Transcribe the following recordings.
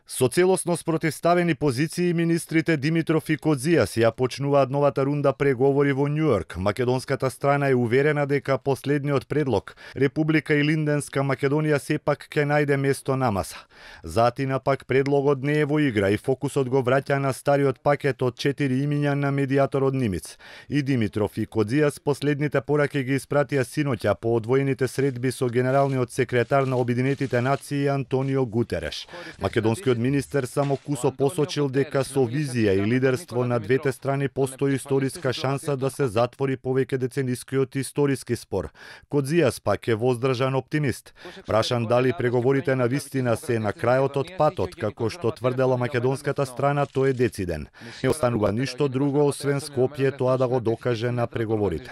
Со целосно спротивставени позиции, министрите Димитров и Кодзијас ја почнуваат новата рунда преговори во Њујорк. Македонската страна е уверена дека последниот предлог, Република Илинденска Македонија сепак ќе најде место на маса. Затина пак предлогот не е во игра и фокусот го враќа на стариот пакет од 4 имиња на медијаторот Нимиц. И Димитров и Кодзијас последните пораки ги испратија синоќа по одвоените средби со генералниот секретар на Обединетите нации Антонио Гутереш. Македонскиот министер само кусо посочил дека со визија и лидерство на двете страни постои историска шанса да се затвори повеќе деценискиот историски спор. Кодзијас пак е воздржан оптимист. Прашан дали преговорите на вистина се на крајот од патот, како што тврдела македонската страна, тој е дециден. Не останува ништо друго освен Скопје тоа да го докаже на преговорите.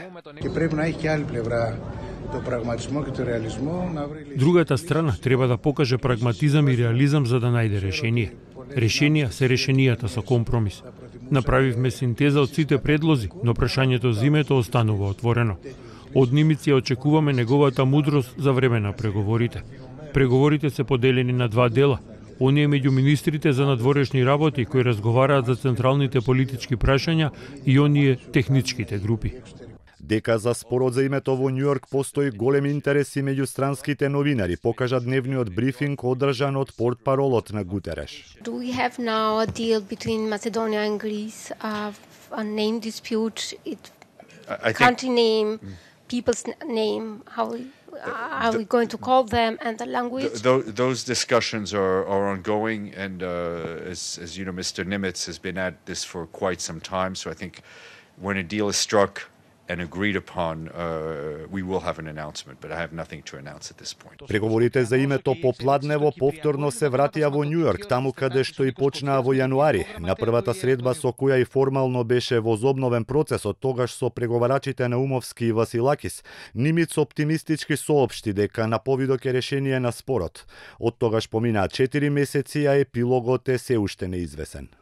Другата страна треба да покаже прагматизам и реализам за да најде решение. Решенија се решенијата со компромис. Направивме синтеза од сите предлози, но прашањето за името останува отворено. Од Нимиц ја очекуваме неговата мудрост за време на преговорите. Преговорите се поделени на два дела. Оние меѓу министрите за надворешни работи кои разговараат за централните политички прашања и оние техничките групи. Дека за спорот за името во Њујорк постои голем интерес и меѓу странските новинари, покажа дневниот брифинг одржан од портпаролот на Гутереш. Do we have now a deal between Macedonia and Greece, a name dispute, country name, people's name, how are we going to call them, and the language? Those discussions are ongoing, and as you know, Mr. Nimitz has been at this for quite some time, so I think when a deal is struck and agreed upon, we will have an announcement, but I have nothing to announce at this point. Преговорите за името по Пладнево повторно се вратија во Њујорк, таму каде што и почнаа во јануари. На првата средба со која и формално беше возобновен процесот, тогаш со преговарачите Наумовски и Василакис, Нимиц оптимистички соопшти дека на повидок е решение на спорот. Од тогаш поминаа 4 месеци, а епилогот е се уште неизвесен.